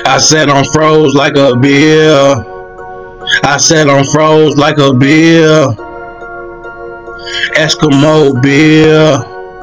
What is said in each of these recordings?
I said I'm froze like a beer. I said I'm froze like a beer. Eskimo beer.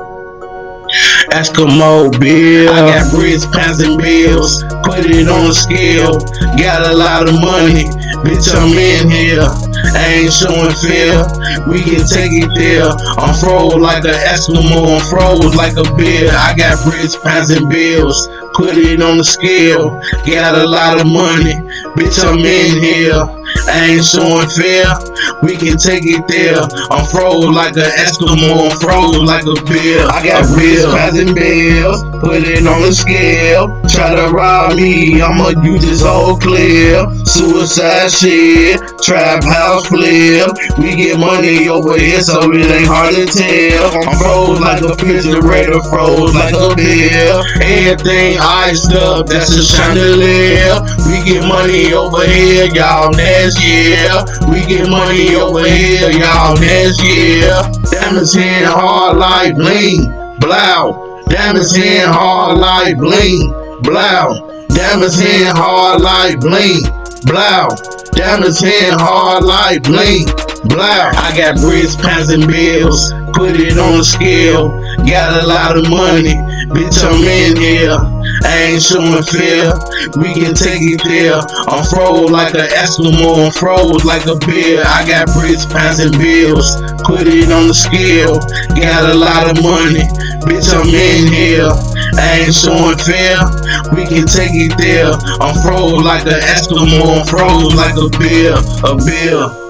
Eskimo beer. I got bricks, pounds, and bills. Put it on the scale. Got a lot of money. Bitch, I'm in here. I ain't showing fear. We can take it there. I'm froze like an Eskimo. I'm froze like a beer. I got bricks, pounds, and bills. Put it on the scale. Got a lot of money. Bitch, I'm in here. I ain't showing fear. We can take it there. I'm froze like an Eskimo. I'm froze like a beer. I got bricks, pounds, and bills. Put it on the scale. Try to rob me, I'ma use this whole clip. Suicide shit, trap house flip. We get money over here, so it ain't hard to tell. I'm froze like a refrigerator, froze like a beer. Everything iced up, that's a chandelier. We get money over here, y'all, next year. We get money over here, y'all, next year. Diamonds hitting hard like bling, blow. Diamonds hitting hard like bling, blow. Diamonds hitting hard like bling, blow. Diamonds hitting hard like bling, blow. I got bricks, pounds, and bills. Put it on the scale. Got a lot of money. Bitch, I'm in here. I ain't showing fear. We can take it there. I'm froze like an Eskimo. I'm froze like a beer. I got bricks, pounds, and bills. Put it on the scale. Got a lot of money. Bitch, I'm in here. I ain't showing fear. We can take it there. I'm froze like an Eskimo. I'm froze like a beer.